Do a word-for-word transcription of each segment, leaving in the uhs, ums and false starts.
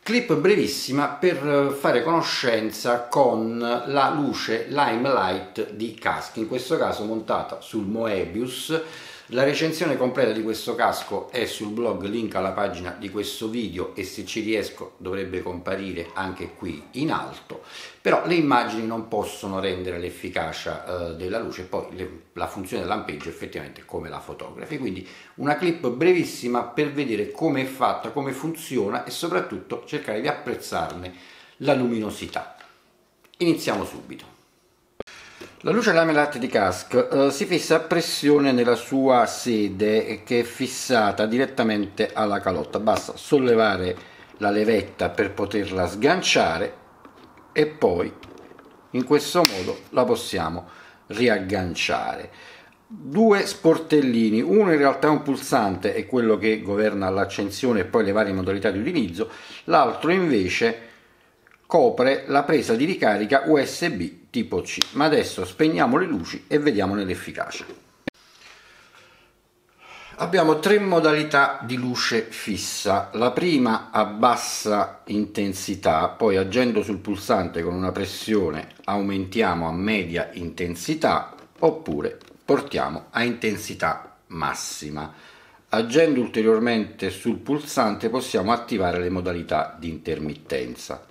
Clip brevissima per fare conoscenza con la luce Limelight di Kask, in questo caso montata sul Moebius. La recensione completa di questo casco è sul blog, link alla pagina di questo video, e se ci riesco dovrebbe comparire anche qui in alto. Però le immagini non possono rendere l'efficacia eh, della luce, poi le, la funzione del lampeggio effettivamente come la fotografi. Quindi una clip brevissima per vedere come è fatta, come funziona e soprattutto cercare di apprezzarne la luminosità. Iniziamo subito. La luce Limelight di Kask eh, si fissa a pressione nella sua sede, che è fissata direttamente alla calotta. Basta sollevare la levetta per poterla sganciare e poi in questo modo la possiamo riagganciare. Due sportellini, uno in realtà è un pulsante, è quello che governa l'accensione e poi le varie modalità di utilizzo, l'altro invece copre la presa di ricarica U S B tipo C. Ma adesso spegniamo le luci e vediamone l'efficacia. Abbiamo tre modalità di luce fissa. La prima a bassa intensità, poi agendo sul pulsante con una pressione aumentiamo a media intensità oppure portiamo a intensità massima. Agendo ulteriormente sul pulsante possiamo attivare le modalità di intermittenza.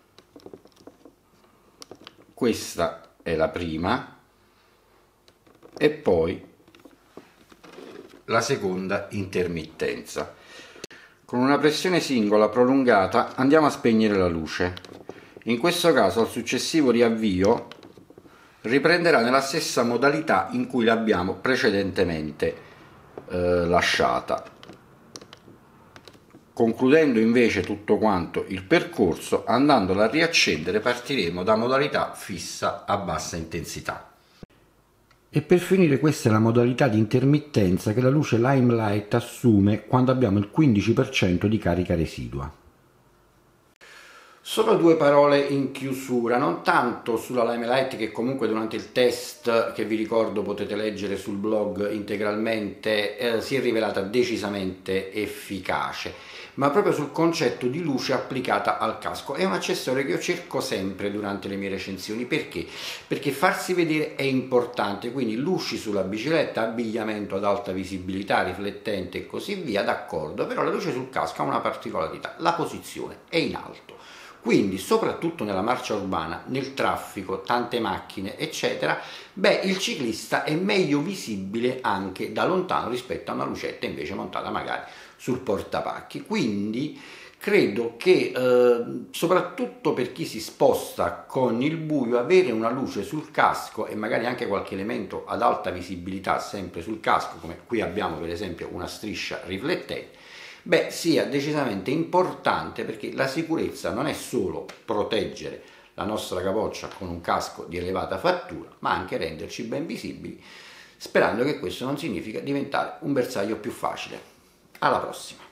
Questa è la prima e poi la seconda intermittenza. Con una pressione singola prolungata andiamo a spegnere la luce. In questo caso al successivo riavvio riprenderà nella stessa modalità in cui l'abbiamo precedentemente eh, lasciata. Concludendo invece tutto quanto il percorso, andandola a riaccendere, partiremo da modalità fissa a bassa intensità. E per finire questa è la modalità di intermittenza che la luce Limelight assume quando abbiamo il quindici per cento di carica residua. Solo due parole in chiusura, non tanto sulla Limelight, che comunque durante il test, che vi ricordo potete leggere sul blog integralmente, eh, si è rivelata decisamente efficace, ma proprio sul concetto di luce applicata al casco. È un accessorio che io cerco sempre durante le mie recensioni. Perché? Perché farsi vedere è importante, quindi luci sulla bicicletta, abbigliamento ad alta visibilità, riflettente e così via, d'accordo, però la luce sul casco ha una particolarità: la posizione è in alto. Quindi soprattutto nella marcia urbana, nel traffico, tante macchine eccetera, beh, il ciclista è meglio visibile anche da lontano rispetto a una lucetta invece montata magari sul portapacchi. Quindi credo che eh, soprattutto per chi si sposta con il buio, avere una luce sul casco e magari anche qualche elemento ad alta visibilità sempre sul casco, come qui abbiamo per esempio una striscia riflettente, beh, sia decisamente importante, perché la sicurezza non è solo proteggere la nostra capoccia con un casco di elevata fattura, ma anche renderci ben visibili, sperando che questo non significa diventare un bersaglio più facile. Alla prossima!